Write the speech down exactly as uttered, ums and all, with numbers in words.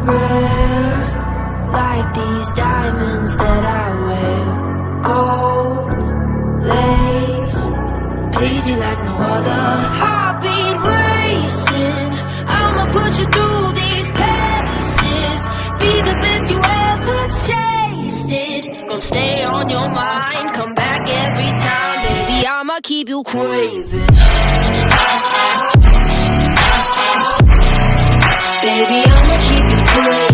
rare, like these diamonds that I wear. Gold lace, please you like no other. Heartbeat racing, I'ma put you through these paces. Be the best you ever tasted. Gonna stay on your mind, come back every time. Baby, I'ma keep you craving. Baby, I'ma keep you craving.